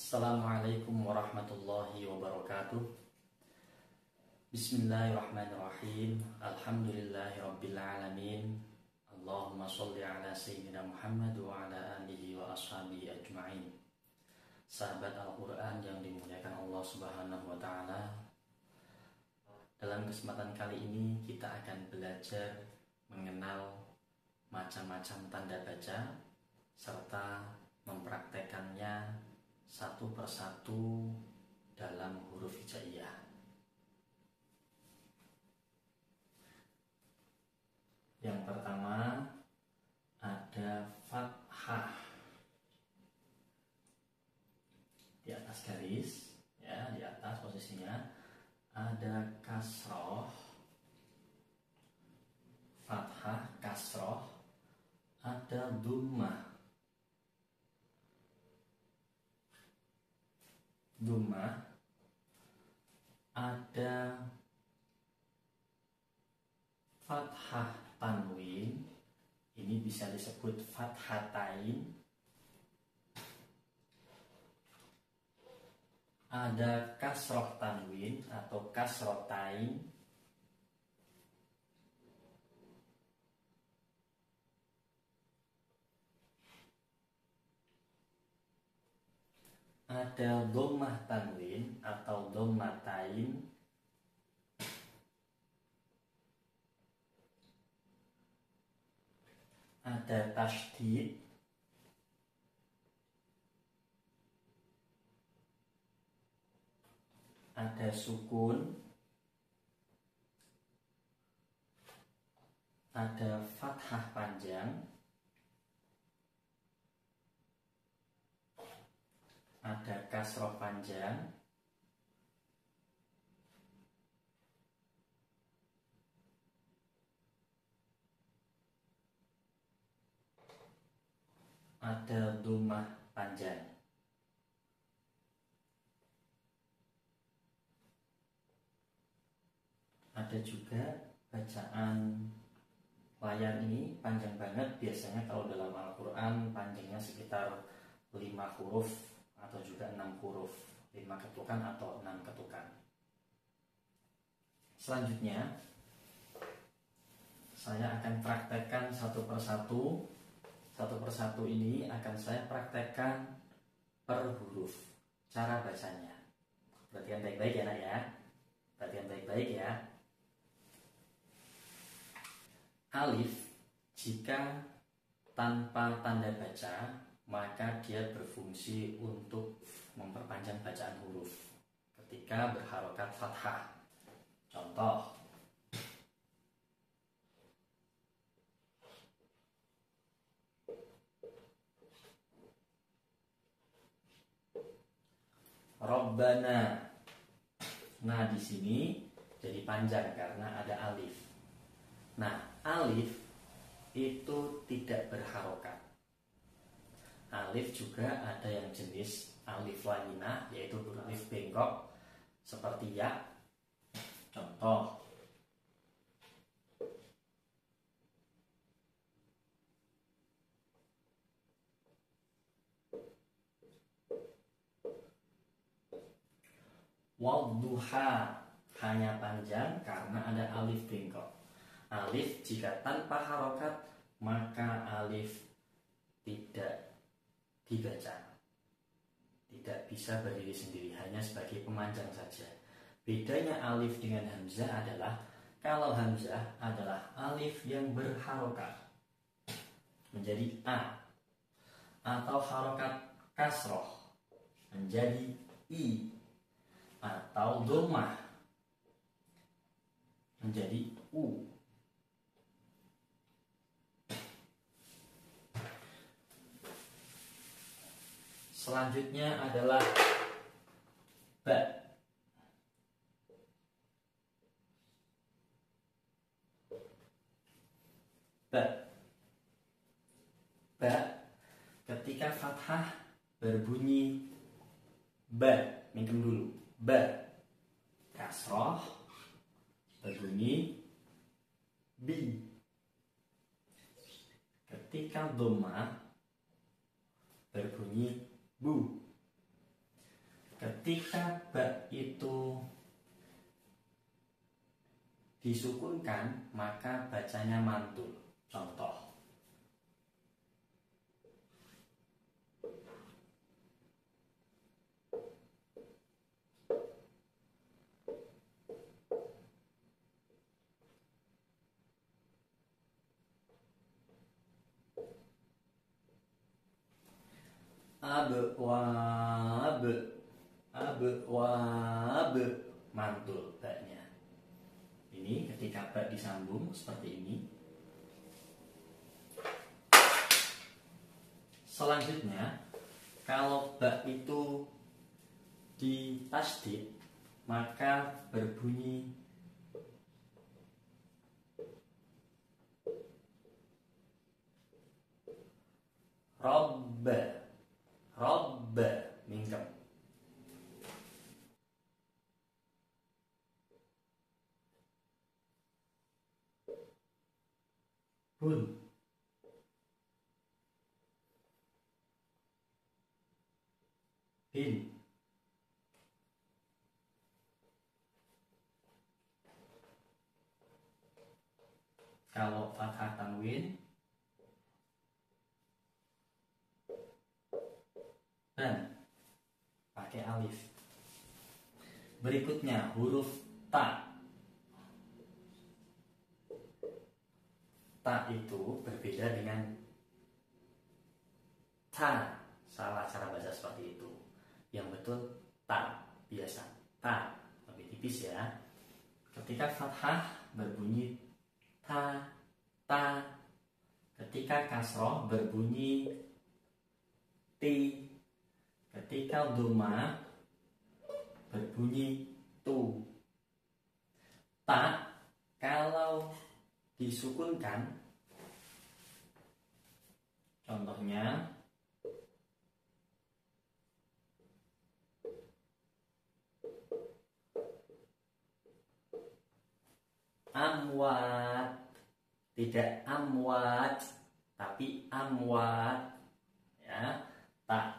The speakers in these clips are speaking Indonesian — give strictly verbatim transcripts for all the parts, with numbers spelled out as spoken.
Assalamualaikum warahmatullahi wabarakatuh. Bismillahirrahmanirrahim. Alhamdulillahirrabbilalamin. Allahumma sholli ala sayyidina Muhammad wa ala alihi wa ashabihi ajma'in. Sahabat Al-Quran yang dimuliakan Allah subhanahu wa ta'ala, dalam kesempatan kali ini kita akan belajar mengenal macam-macam tanda baca serta mempraktekannya satu persatu dalam huruf hijaiyah. Yang pertama ada fathah di atas garis, ya, di atas posisinya ada kasroh, fathah, kasroh, ada dhammah, dhammah, ada fathah tanwin, ini bisa disebut fathatain, ada kasroh tanwin atau kasrotain, ada dhammah tanwin atau dhammatain, ada tasydid, ada sukun, ada fathah panjang, ada kasroh panjang, ada dhammah panjang. Ada juga bacaan layar ini panjang banget. Biasanya kalau dalam Al-Quran panjangnya sekitar lima huruf atau juga enam huruf, lima ketukan atau enam ketukan. Selanjutnya saya akan praktekkan satu persatu. Satu persatu ini akan saya praktekkan per huruf, cara bacanya. Perhatikan baik-baik ya nak ya. Perhatikan baik-baik ya. Alif jika tanpa tanda baca, maka dia berfungsi untuk memperpanjang bacaan huruf ketika berharokat fathah. Contoh, Rabbana. Nah, di sini jadi panjang karena ada alif. Nah, alif itu tidak berharokat. Alif juga ada yang jenis alif lainah, yaitu alif bengkok seperti ya. Contoh, wadduha, hanya panjang karena ada alif bengkok. Alif jika tanpa harokat, maka alif tidak dibaca, tidak bisa berdiri sendiri, hanya sebagai pemanjang saja. Bedanya alif dengan hamzah adalah kalau hamzah adalah alif yang berharokat menjadi a, atau harokat kasroh menjadi i, atau dhammah menjadi u. Selanjutnya adalah ba. Ba. Ba ketika fathah berbunyi ba, minum dulu. Ba. Kasroh berbunyi bi. Ketika dhammah berbunyi bu. ketika ba itu disukunkan maka bacanya mantul. Contoh, abwab, abwab, mantul baknya. Ini ketika bak disambung seperti ini. Selanjutnya, kalau bak itu ditasdid maka berbunyi robba, robba, mingkem. Bun, bin, kalau fathah tanwin dan pakai alif. Berikutnya huruf ta. Ta itu berbeda dengan ta. Salah cara baca seperti itu. Yang betul ta, biasa ta, lebih tipis ya. Ketika fathah berbunyi ta, ta. Ketika kasroh berbunyi ti. Ketika dhamma berbunyi tu. Ta kalau disukunkan, contohnya amwat, tidak amwat tapi amwat ya. Tak.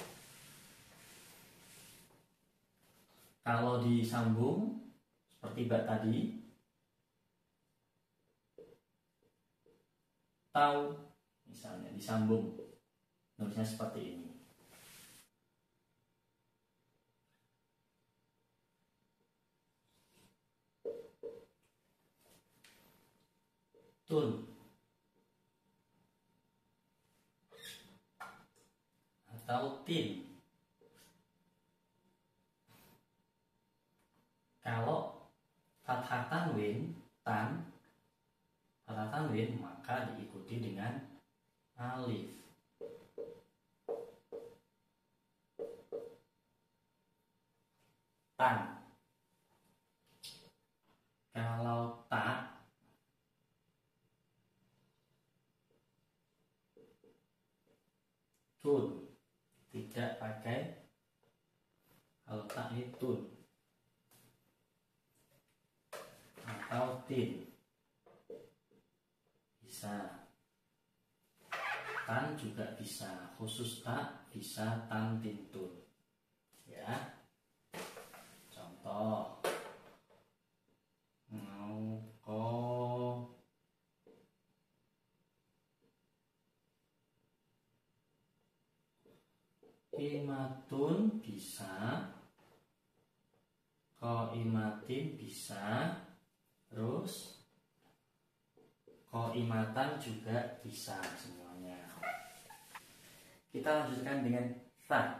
Kalau disambung seperti bak tadi, tahu misalnya disambung, nulisnya seperti ini. Tun atau tin. Kalau fathah tanwin tan, fathah tanwin maka diikuti dengan alif. Tan. Kalau ta, tun, tidak pakai. Kalau ta ini tun atau tin, bisa. Tan juga bisa, khusus ta bisa tan tin tun ya. Contoh, mau ko, imatun bisa, ko imatin bisa, terus ko imatan juga bisa semuanya. Kita lanjutkan dengan ta.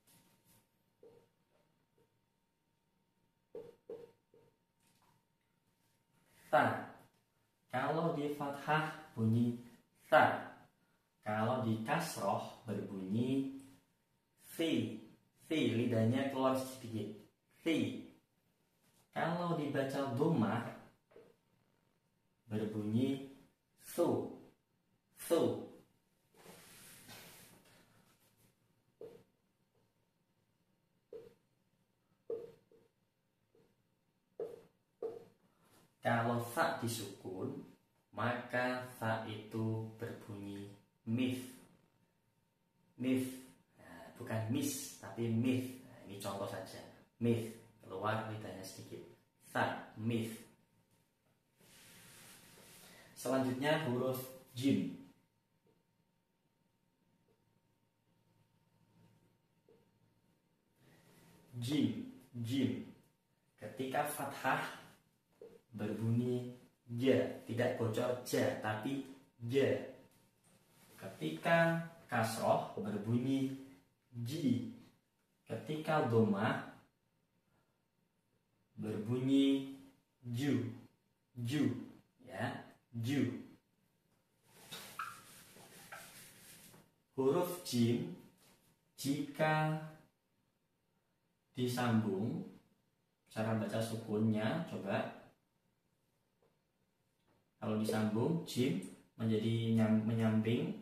Ta. Kalau di fathah bunyi ta. Kalau di kasroh berbunyi fi. Fi, lidahnya keluar sedikit. Fi. Kalau dibaca dhamma berbunyi su. Su. Kalau fa disukun, maka fa itu berbunyi mif. Mif, nah, bukan mis, tapi mif. Nah, ini contoh saja. Mith, keluar lidahnya sedikit. Tha, mith. Selanjutnya huruf jim. Jim, jim. Ketika fathah berbunyi ja, tidak bocor ja, tapi ja. Ketika kasroh berbunyi ji. Ketika dhammah berbunyi ju, ju, ya, ju. Huruf jim jika disambung, cara baca sukunnya coba. Kalau disambung jim menjadi nyam, menyamping.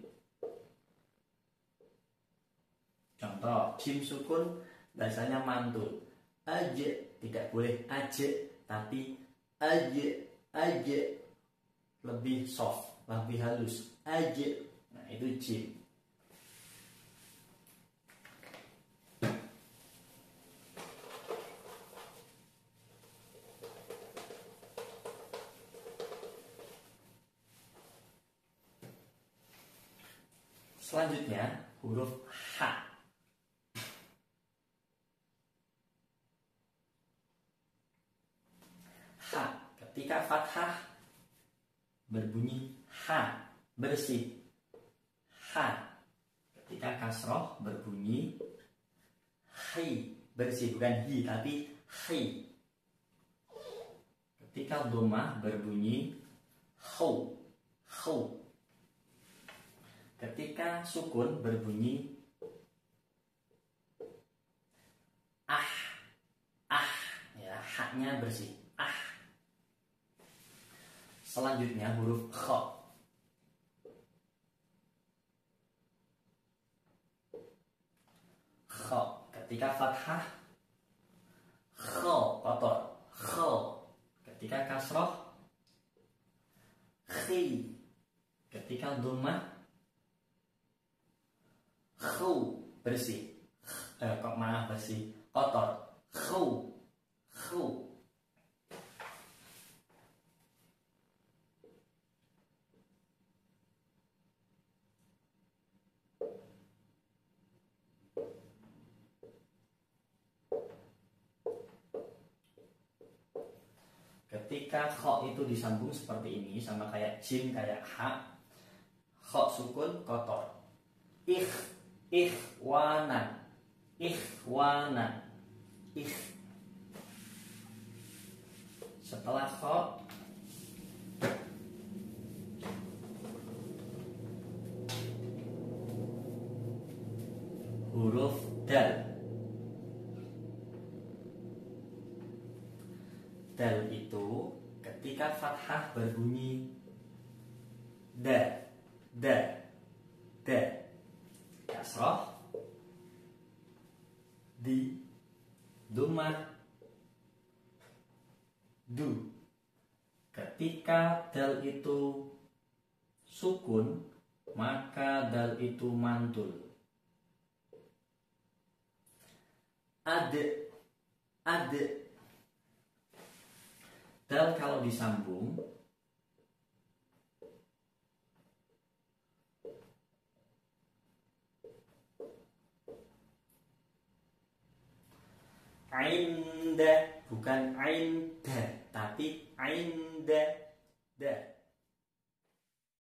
Contoh, jim sukun bahasanya mantul. Aja, tidak boleh aja, tapi aja, aja. Lebih soft, lebih halus. Aja. Nah, itu jim. Selanjutnya huruf H. H, ketika fathah berbunyi H, bersih. H, ketika kasroh berbunyi Hi, bersih, bukan hi tapi hi. Ketika dhammah berbunyi Hau, Hau. Ketika sukun berbunyi ah, ah, ya, haknya bersih, ah. Selanjutnya huruf kha. Kha, ketika fathah kha, kotor, kha. Ketika kasroh khi. Ketika dhammah khu, bersih. Eh, kok malah bersih, kotor. Khu, khu. Ketika kho itu disambung seperti ini, sama kayak jim, kayak ha. Kho sukun, kotor. Ikh, ikhwanan, ikhwanan, ikh. Setelah kho huruf dal. Dal itu ketika fathah berbunyi da, da, da. Kasroh di, dhammah du. Ketika dal itu sukun, maka dal itu mantul. Ade, ade. Dal kalau disambung ainda, bukan ainda, tapi ainda, da.